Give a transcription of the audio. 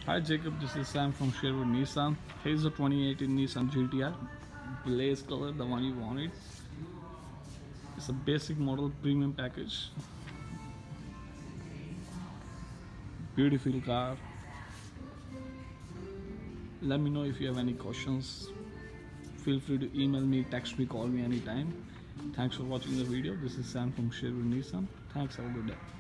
Hi Jacob, this is Sam from Sherwood Nissan. Here's the 2018 Nissan GTR, blaze color, the one you wanted. It's a basic model premium package. Beautiful car. Let me know if you have any questions. Feel free to email me, text me, call me anytime. Thanks for watching the video. This is Sam from Sherwood Nissan. Thanks, have a good day.